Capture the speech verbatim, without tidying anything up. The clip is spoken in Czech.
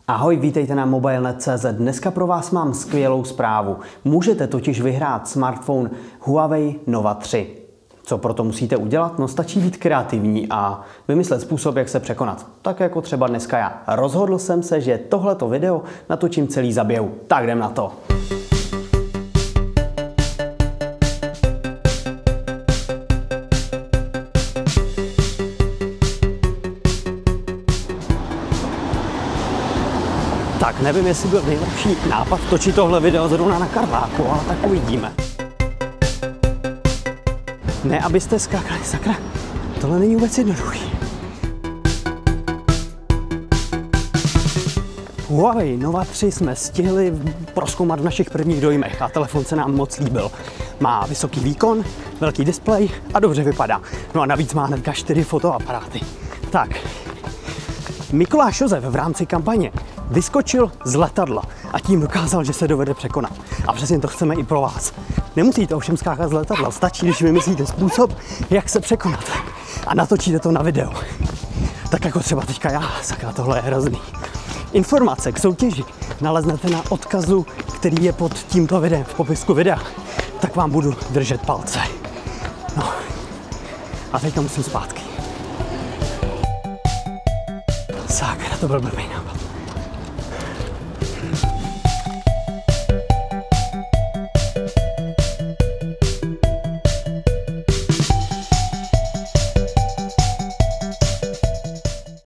Ahoj, vítejte na mobile tečka net tečka cé zet. Dneska pro vás mám skvělou zprávu. Můžete totiž vyhrát smartphone Huawei Nova tři. Co proto musíte udělat? No stačí být kreativní a vymyslet způsob, jak se překonat. Tak jako třeba dneska já. Rozhodl jsem se, že tohleto video natočím celý za běhu. Tak jdem na to. Tak nevím, jestli byl nejlepší nápad točit tohle video zrovna na Karláku, ale tak uvidíme. Ne, abyste skákali, sakra, tohle není vůbec jednoduchý. Huawei Nova tři jsme stihli prozkoumat v našich prvních dojmech a telefon se nám moc líbil. Má vysoký výkon, velký displej a dobře vypadá. No a navíc má hnedka čtyři fotoaparáty. Tak, Mikuláš Josef v rámci kampaně vyskočil z letadla a tím dokázal, že se dovede překonat. A přesně to chceme i pro vás. Nemusíte ovšem skákat z letadla, stačí, když vymyslíte způsob, jak se překonat. A natočíte to na video. Tak jako třeba teďka já, sakra, tohle je hrozný. Informace k soutěži naleznete na odkazu, který je pod tímto videem v popisku videa. Tak vám budu držet palce. No. A teď to musím zpátky. Sakra, to byl blbý nápad.